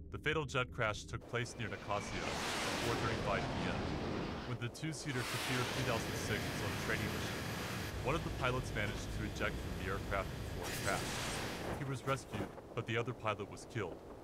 The fatal jet crash took place near Norcasia at 4:35 p.m. when the two-seater Kfir 3006 was on a training mission. One of the pilots managed to eject from the aircraft before it crashed. He was rescued, but the other pilot was killed.